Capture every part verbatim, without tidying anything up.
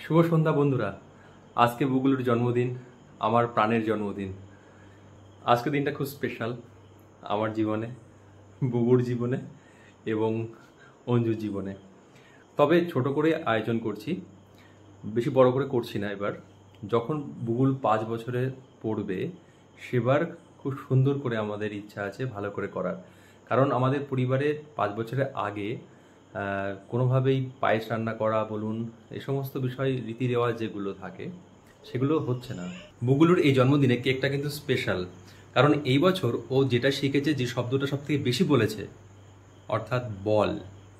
শুভ সন্ধ্যা বন্ধুরা। আজকে বুগুলুর জন্মদিন, আমার প্রাণের জন্মদিন। আজকে দিনটা খুব স্পেশাল আমার জীবনে, বুগুর জীবনে এবং অঞ্জুর জীবনে। তবে ছোট করে আয়োজন করছি, বেশি বড় করে করছি না। এবার যখন বুগুল পাঁচ বছরে পড়বে সেবার খুব সুন্দর করে আমাদের ইচ্ছা আছে ভালো করে করার। কারণ আমাদের পরিবারে পাঁচ বছরের আগে কোনোভাবেই পায়েস রান্না করা বলুন, এই সমস্ত বিষয় রীতি রেওয়াজ যেগুলো থাকে সেগুলো হচ্ছে না। বুগুলুর এই জন্মদিনে কেকটা কিন্তু স্পেশাল, কারণ এই বছর ও যেটা শিখেছে, যে শব্দটা সব থেকে বেশি বলেছে, অর্থাৎ বল।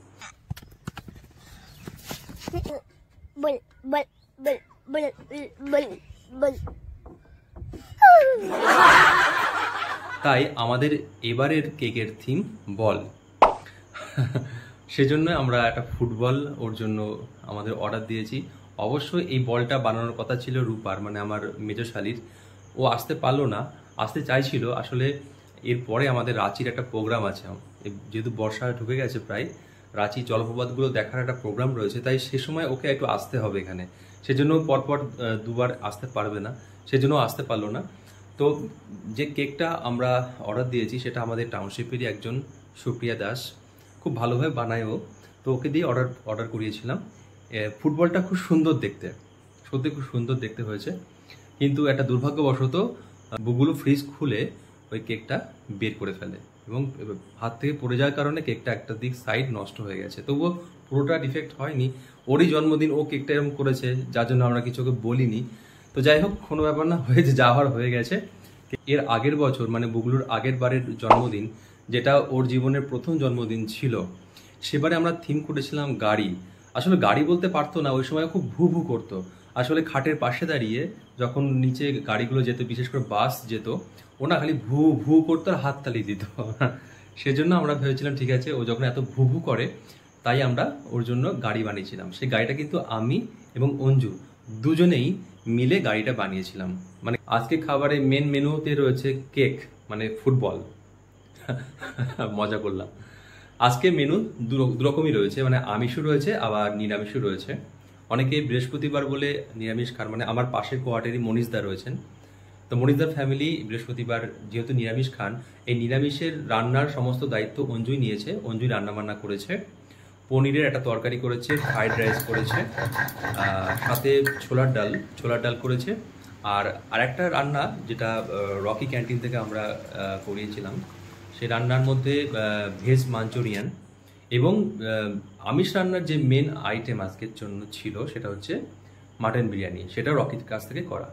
তাই আমাদের এবারের কেকের থিম বল। সেজন্য আমরা একটা ফুটবল ওর জন্য আমাদের অর্ডার দিয়েছি। অবশ্যই এই বলটা বানানোর কথা ছিল রূপার, মানে আমার মেজশালীর। ও আসতে পারলো না, আসতে চাইছিল। আসলে এরপরে আমাদের রাঁচির একটা প্রোগ্রাম আছে, যেহেতু বর্ষা ঢুকে গেছে প্রায়, রাঁচি জলপ্রপাতগুলো দেখার একটা প্রোগ্রাম রয়েছে, তাই সে সময় ওকে একটু আসতে হবে এখানে। সেজন্য পরপর দুবার আসতে পারবে না, সেজন্য আসতে পারলো না। তো যে কেকটা আমরা অর্ডার দিয়েছি সেটা আমাদের টাউনশিপেরই একজন সুপ্রিয়া দাস, খুব ভালোভাবে বানায় ও। তো ওকে দিয়ে অর্ডার অর্ডার করিয়েছিলাম। ফুটবলটা খুব সুন্দর দেখতে, সত্যি খুব সুন্দর দেখতে হয়েছে। কিন্তু একটা দুর্ভাগ্যবশত বুগুলু ফ্রিজ খুলে ওই কেকটা বের করে ফেলে এবং হাত থেকে পড়ে যাওয়ার কারণে কেকটা একটা দিক সাইড নষ্ট হয়ে গেছে। তবুও পুরোটা ডিফেক্ট হয়নি। ওরই জন্মদিন, ও কেকটা এরকম করেছে, যার জন্য আমরা কিছু ওকে বলিনি। তো যাই হোক, কোনো ব্যাপার না, হয়েছে যাওয়ার হয়ে গেছে। এর আগের বছর, মানে বুগুলুর আগের বারের জন্মদিন, যেটা ওর জীবনের প্রথম জন্মদিন ছিল, সেবারে আমরা থিম করেছিলাম গাড়ি। আসলে গাড়ি বলতে পারতো না, ওই সময় খুব ভু ভু করতো। আসলে খাটের পাশে দাঁড়িয়ে যখন নিচে গাড়িগুলো যেত, বিশেষ করে বাস যেত, ও না খালি ভু ভু করতো আর হাততালি দিত। সেজন্য আমরা ভেবেছিলাম ঠিক আছে, ও যখন এত ভু ভু করে, তাই আমরা ওর জন্য গাড়ি বানিয়েছিলাম। সেই গাড়িটা কিন্তু আমি এবং অঞ্জু দুজনেই মিলে গাড়িটা বানিয়েছিলাম। মানে আজকে খাবারে মেন মেনুতে রয়েছে কেক, মানে ফুটবল। মজা করলাম। আজকে মেনু দু রকমই রয়েছে, মানে আমিষও রয়েছে আবার নিরামিষও রয়েছে। অনেকে বৃহস্পতিবার বলে নিরামিষ খান, মানে আমার পাশের কোয়ার্টারই মনীষদা রয়েছেন। তো মনীষদার ফ্যামিলি বৃহস্পতিবার যেহেতু নিরামিষ খান, এই নিরামিষের রান্নার সমস্ত দায়িত্ব অঞ্জুই নিয়েছে। অঞ্জুই রান্না বান্না করেছে, পনিরের একটা তরকারি করেছে, ফ্রাইড রাইস করেছে, সাথে ছোলার ডাল ছোলার ডাল করেছে। আর আরেকটা রান্না যেটা রকি ক্যান্টিন থেকে আমরা করিয়েছিলাম, সেই রান্নার মধ্যে ভেজ মাঞ্চুরিয়ান এবং আমিষ রান্নার যে মেন আইটেম আজকের জন্য ছিল সেটা হচ্ছে মাটন বিরিয়ানি, সেটা রকির কাছ থেকে করা।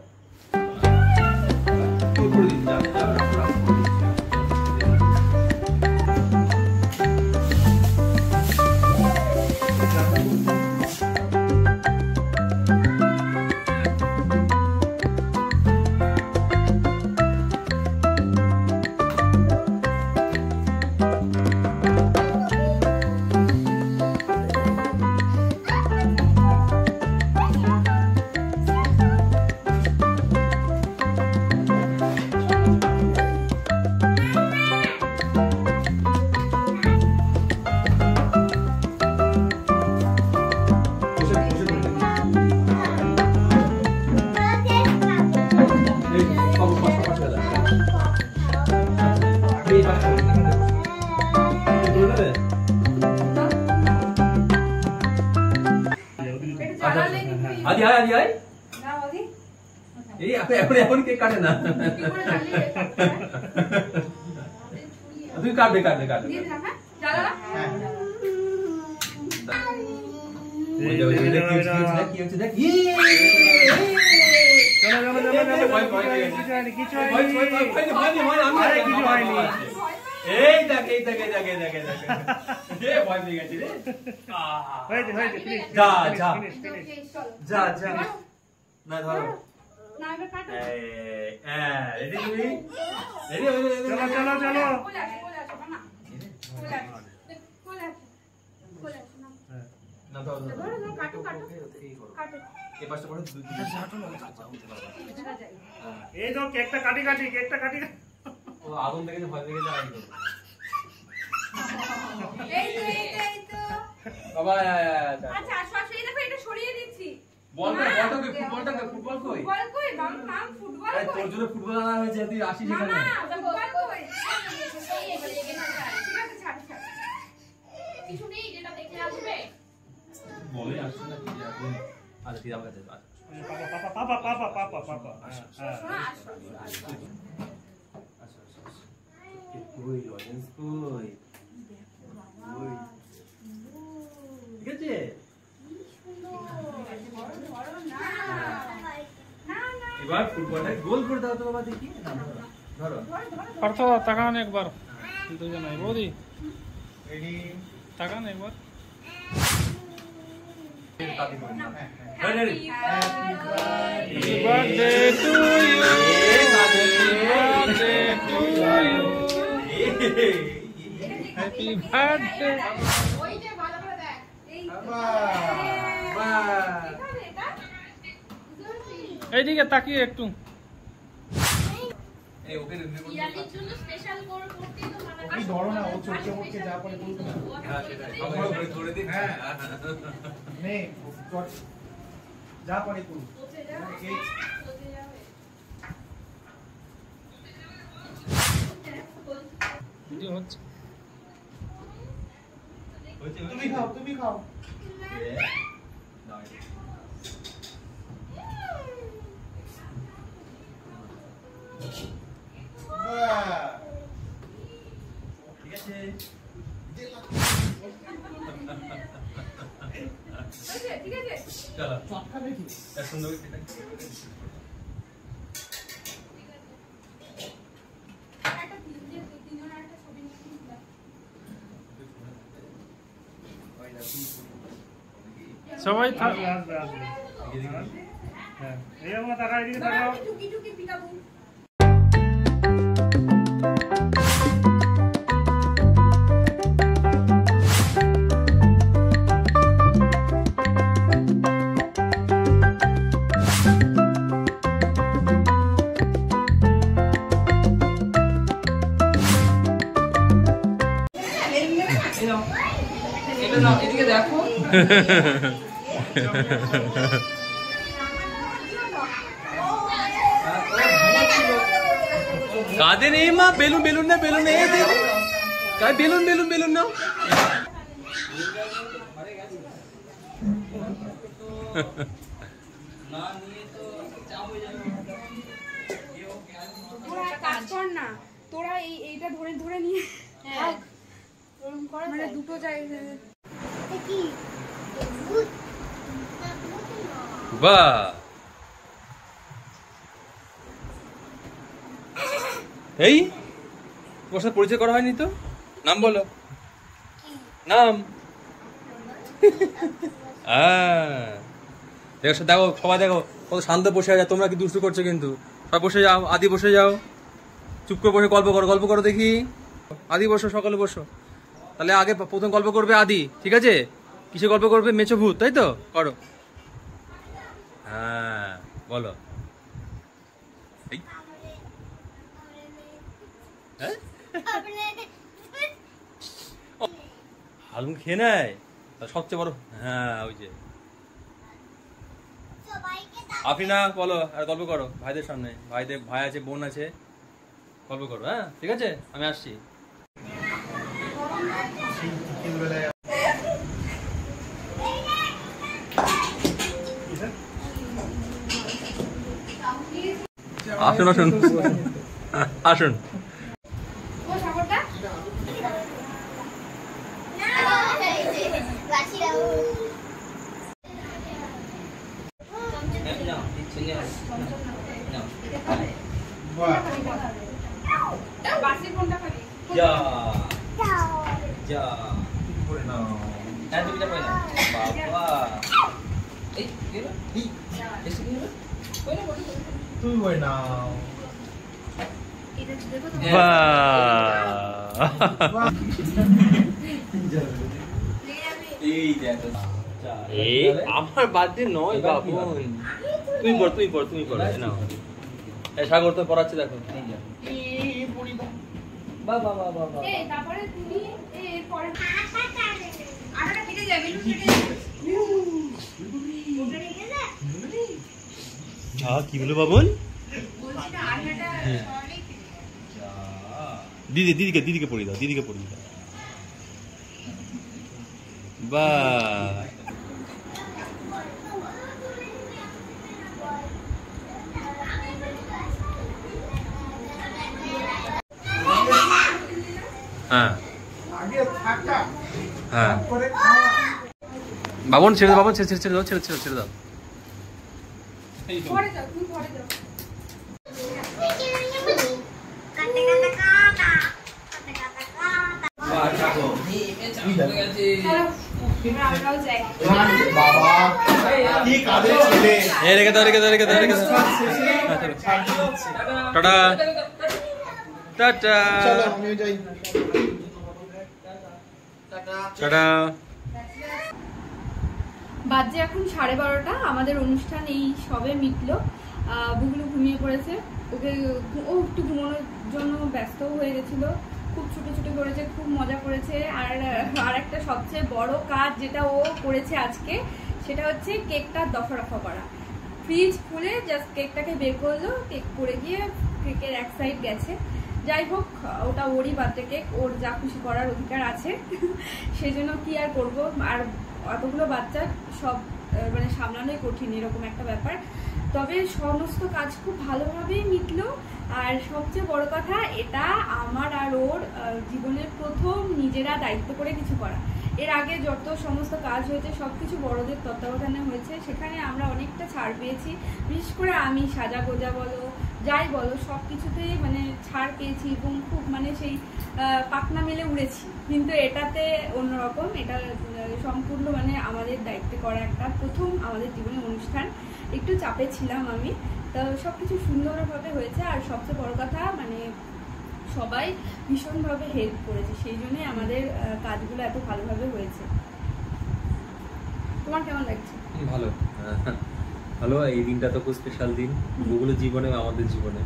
আদি আয় আদি আয় না আদি এই আপনি এখন এখন কেক কাটে না, তুই কাটবে কাটবে কাটবে দিয়ে দিলাম। হ্যাঁ জ্বালা এই ওই দেখ কি হচ্ছে কি হচ্ছে দেখ ই চলো চলো চলো ভয় ভয় কিছু হয়নি ভয় ভয় ভয় হয়নি হয় আমি আরে কিছু হয়নি। এই দেখ এই দেখ এই দেখ এই দেখ এই দেখ এ ভয় পেয়ে গেছি রে। হয়েছে হয়েছে প্লিজ যা যা যা যা না ধরো না এবার কাটো। এই হ্যাঁ রেডি তুমি রেডি চলো চলো চলো কোলে আসো কোলে আসো না কোলে আসো কোলে আসো কোলে আসো না না ধরো ধরো কাটো কাটো কাটো এই পাশে পড়ে দুই দুইটা ঝাঁটো না এই তো কেকটা কাটি কাটি কেকটা কাটি ও আগুন দেখে যে ভয় পেয়ে যায় আইতো এই তো এই তো বাবা আচ্ছা আসো আসো এই দেখো এটা সরিয়ে দিচ্ছি বলটা বলটা কই ফুটবলটা কই ফুটবল কই ফুটবল কই মাম মাম ফুটবল কই তোর জন্য ফুটবল আনা হয়েছে তুই আসিস এখানে মামা ফুটবল কই ঠিক আছে ছাড় ছাড় কিছু নেই যেটা দেখে আসবে বলে আসছ না কি আপনি আচ্ছা ঠিক আছে পাপা পাপা পাপা পাপা পাপা আচ্ছা শোনা আসো আচ্ছা আচ্ছা কই অডিয়েন্স কই কই ঠিক আছে এবার ফুটবলটা গোল করে দাও তো বাবা দেখি ধরো পার্থ তাকান একবার দুজনে বৌদি রেডি তাকান একবার তাতি বল ready happy birthday to you birthday to you happy birthday ওই যে ভালো করে দেখ এই বাহ বাহ এখানে এটা এইদিকে তাকিয়ে একটু এই ওকে রিভিউ করতে ইয়ালির জন্য স্পেশাল করে করতে তো মানা ওই ধরো না, ও চটকে মুটকে যা পারে বলতো না। হ্যাঁ সেটাই আমরা করে ধরে দিই হ্যাঁ নে চট যা পারে তুই পৌঁছে যাবে এই পৌঁছে যাবে ভিডিও হচ্ছে তুমি খাও তুমি খাও বাহ ঠিক আছে ঠিক আছে চলো চটকা দেখি এত সুন্দর এটা একটা তিনজন তিনজন একটা ছবি নিয়ে সবাই থাক আসবে আসবে হ্যাঁ এই আমার টাকা এদিকে তাকাও টুকি টুকি পিটাবু এটা নাও এদিকে দেখো কাঁদে নেই মা বেলুন বেলুন না বেলুন নেই কাই বেলুন বেলুন বেলুন নাও তোরা কাজ কর না তোরা এই এইটা ধরে ধরে নিয়ে হ্যাঁ ওরকম করে মানে দুটো জায়গা বাহ এই তোমার সাথে পরিচয় করা হয়নি তো নাম বলো নাম দেখো দেখো সবাই দেখো কত শান্ত বসে আছে তোমরা কি দুষ্টু করছো কিন্তু সব বসে যাও আদি বসে যাও চুপ করে বসে গল্প করো গল্প করো দেখি আদি বসো সকালে বসো তাহলে আগে প্রথম গল্প করবে আদি ঠিক আছে কিসে গল্প করবে মেছো ভূত তাই তো করো হ্যাঁ বলো এই হ্যাঁ হালুম খেয়ে নেয় সবচেয়ে বড় হ্যাঁ ওই যে আফরিনা বলো আর গল্প করো ভাইদের সামনে ভাইদের ভাই আছে বোন আছে গল্প করো হ্যাঁ ঠিক আছে আমি আসছি আসুন আসুন আসুন ও সাগরটা বাসি কোনটা খাবি যা যা করে নাও হ্যাঁ তুমি যা পাই না বাবা এই কি হলো এই এসে কি হলো কই না বলি তুমি বই নাও এটা দেখো তো বাহ এই দেখো এই আমার বার্থডে নয় বাবু তুমি পড় তুমি পড় তুমি পড় নাও এই সাগর তো পড়াচ্ছে দেখো এই পড়ি দাও বাবা বাবা বাবা এই তারপরে তুমি এই পরে আটাটা কেটে যাবে বেলুন কেটে যাবে হ্যাঁ কি বলো বাবন? দিদি দিদিকে দিদিকে পড়িয়ে দাও, দিদিকে পড়িয়ে দাও। বা হ্যাঁ হ্যাঁ বাবন ছেড়ে দাও, বাবন ছেড়ে ছেড়ে ছেড়ে দাও, ছেড়ে ছেড়ে ছেড়ে দাও। ঘরে যাও, তুমি ঘরে যাও। আমরাও যাই। এই রেখে দাও, রেখে দাও, রেখে দাও, রেখে দাও। Tata tata tata. বাজে এখন সাড়ে বারোটা। আমাদের অনুষ্ঠান এই সবে মিটলো। বুগলু ঘুমিয়ে পড়েছে, ওকে ও একটু ঘুমানোর জন্য ব্যস্ত হয়ে গেছিল। খুব ছুটে ছুটে করেছে, খুব মজা করেছে। আর আর একটা সবচেয়ে বড় কাজ যেটা ও করেছে আজকে, সেটা হচ্ছে কেকটা দফা রফা করা। ফ্রিজ খুলে জাস্ট কেকটাকে বের করলো, কেক পড়ে গিয়ে কেকের এক সাইড গেছে। যাই হোক, ওটা ওরই বার্থডে কেক, ওর যা খুশি করার অধিকার আছে, সেই জন্য কি আর করবো। আর অতগুলো বাচ্চার সব মানে সামলানোই কঠিন, এরকম একটা ব্যাপার। তবে সমস্ত কাজ খুব ভালোভাবেই মিটলো। আর সবচেয়ে বড় কথা, এটা আমার আর ওর জীবনের প্রথম নিজেরা দায়িত্ব করে কিছু করা। এর আগে যত সমস্ত কাজ হয়েছে সবকিছু বড়দের তত্ত্বাবধানে হয়েছে, সেখানে আমরা অনেকটা ছাড় পেয়েছি। বিশেষ করে আমি সাজা গোজা বলো, যাই বলো, সব কিছুতেই মানে ছাড় পেয়েছি এবং খুব মানে সেই পাখনা মেলে উড়েছি। কিন্তু এটাতে অন্যরকম, এটা সম্পূর্ণ মানে আমাদের দায়িত্বে করা একটা প্রথম আমাদের জীবনের অনুষ্ঠান। একটু চাপে ছিলাম আমি, তো সবকিছু সুন্দরভাবে হয়েছে। আর সবচেয়ে বড় কথা, মানে সবাই ভীষণভাবে হেল্প করেছে, সেই জন্যই আমাদের কাজগুলো এত ভালোভাবে হয়েছে। তোমার কেমন লাগছে? ভালো ভালো। এই দিনটা তো খুব স্পেশাল দিন গুগল জীবনে, আমাদের জীবনে।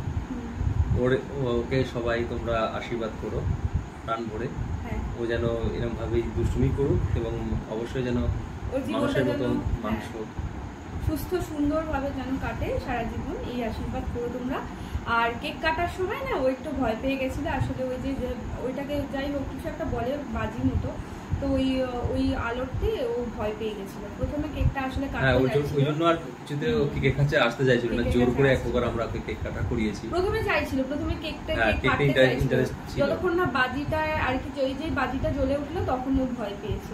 ওর ওকে সবাই তোমরা আশীর্বাদ করো প্রাণ ভরে। ও যেন এরকম ভাবেই দুষ্টুমি করুক এবং অবশ্যই যেন মানুষের মতন মানুষ হোক, সুস্থ সুন্দরভাবে যেন কাটে সারা জীবন, এই আশীর্বাদ করো তোমরা। আর কেক কাটার সময় না ও একটু ভয় পেয়ে গেছিল আসলে, ওই যে ওইটাকে যাই হোক কিছু একটা বলে বাজি মতো, তো ওই ওই আলোতে ও ভয় পেয়ে গেছিল। প্রথমে কেকটা আসলে কাটতে চাইছিল, ওই জন্য আর কিছুতে কেক কাছে আসতে চাইছিল না, জোর করে একবার আমরা ওকে কেক কাটা করিয়েছি। প্রথমে চাইছিল, প্রথমে কেকটা কেক কাটতে চাইছিল, যতক্ষণ না বাজিটা আর কি ওই যে বাজিটা জ্বলে উঠলো তখন ও ভয় পেয়েছে।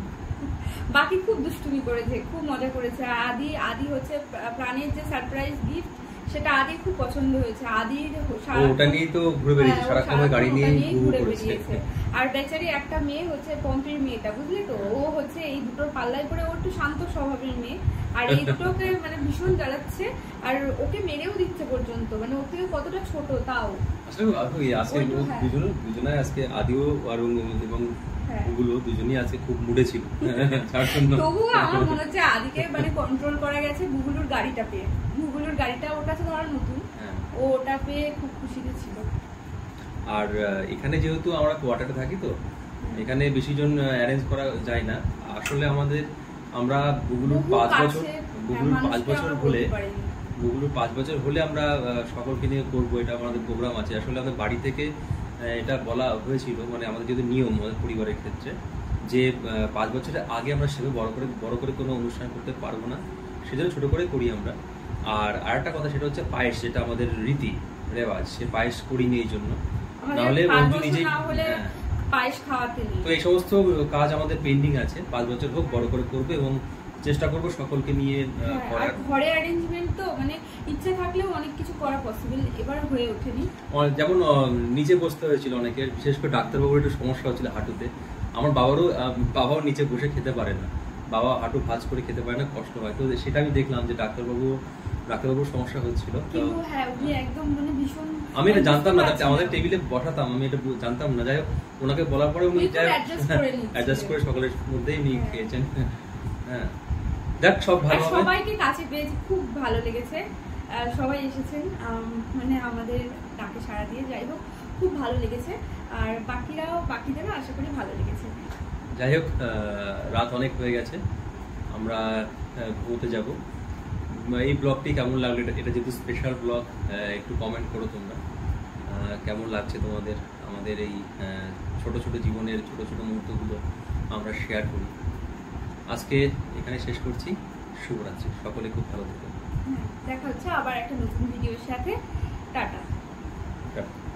বাকি খুব দুষ্টুমি করেছে, খুব মজা করেছে। আদি আদি হচ্ছে প্রাণের যে সারপ্রাইজ গিফট, সেটা আদি খুব পছন্দ হয়েছে। আদি ওটা নিয়ে তো ঘুরে বেরিয়েছে, সারাক্ষণ গাড়ি নিয়ে ঘুরে বেরিয়েছে। আর বেচারি একটা মেয়ে হচ্ছে পম্পির মেয়েটা, বুঝলি তো, ও হচ্ছে এই দুটোর পাল্লায় পরে, ও একটু শান্ত স্বভাবের মেয়ে, আর এই দুটোকে মানে ভীষণ জ্বালাচ্ছে, আর ওকে মেরেও দিচ্ছে পর্যন্ত, মানে ওর থেকে কতটা ছোট তাও। আসলে আজকে দুজনে দুজনে আজকে আদিও আর এবং ওগুলো দুজনেই আজকে খুব মুডে ছিল। তবুও আমার মনে হচ্ছে আদিকে মানে কন্ট্রোল করা গেছে গুগুলুর গাড়িটা পেয়ে। গুগুলুর গাড়িটা ওর কাছে ধরা নতুন, ও ওটা পেয়ে খুব খুশিতে ছিল। আর এখানে যেহেতু আমরা কোয়ার্টারে থাকি, তো এখানে বেশি জন অ্যারেঞ্জ করা যায় না। আসলে আমাদের আমরা গুগুলুর পাঁচ বছর গুগুলুর পাঁচ বছর হলে গুগুলুর পাঁচ বছর হলে আমরা সকলকে নিয়ে করবো, এটা আমাদের প্রোগ্রাম আছে। আসলে আমাদের বাড়ি থেকে এটা বলা হয়েছিল, মানে আমাদের যেহেতু নিয়ম আমাদের পরিবারের ক্ষেত্রে, যে পাঁচ বছরের আগে আমরা সেভাবে বড় করে বড় করে কোনো অনুষ্ঠান করতে পারবো না, সেজন্য ছোট করে করি আমরা। আর আরেকটা কথা, সেটা হচ্ছে পায়েস, যেটা আমাদের রীতি রেওয়াজ, সে পায়েস করিনি এই জন্য, নাহলে অঞ্জু নিজেই পায়েস খাওয়াতে নেই। তো এই সমস্ত কাজ আমাদের পেন্ডিং আছে, পাঁচ বছর হোক বড় করে করবে এবং চেষ্টা করবো সকলকে নিয়ে করার। ঘরে অ্যারেঞ্জমেন্ট তো মানে ইচ্ছা থাকলেও অনেক কিছু করা পসিবল, এবার হয়ে ওঠেনি। যেমন নিচে বসতে হয়েছিল অনেকের, বিশেষ করে ডাক্তারবাবুর একটু সমস্যা হচ্ছিল হাঁটুতে। আমার বাবারও বাবাও নিচে বসে খেতে পারে না, বাবা হাঁটু ভাঁজ করে খেতে পারে না, কষ্ট হয়। তো সেটা আমি দেখলাম যে ডাক্তারবাবু ডাক্তারবাবুর সমস্যা হচ্ছিল। তো আমি এটা জানতাম না, আমাদের টেবিলে বসাতাম, আমি এটা জানতাম না। যাই হোক, ওনাকে বলার পরে উনি অ্যাডজাস্ট করে সকলের মধ্যেই উনি খেয়েছেন। হ্যাঁ, দেখ সব ভালো হবে। সবাইকে কাছে পেয়েছি, খুব ভালো লেগেছে, সবাই এসেছেন মানে আমাদের ডাকে সাড়া দিয়ে। যাই হোক, খুব ভালো লেগেছে। আর বাকিরাও বাকিদেরও আশা করি ভালো লেগেছে। যাই হোক, রাত অনেক হয়ে গেছে, আমরা ঘুমোতে যাব। এই ব্লগটি কেমন লাগলো, এটা এটা যেহেতু স্পেশাল ব্লগ, একটু কমেন্ট করো তোমরা কেমন লাগছে তোমাদের আমাদের এই ছোট ছোট জীবনের ছোট ছোট মুহূর্তগুলো আমরা শেয়ার করি। আজকে এখানে শেষ করছি। শুভরাত্রি, সকলে খুব ভালো থাকবেন। দেখা হচ্ছে আবার একটা নতুন ভিডিওর সাথে। টাটা।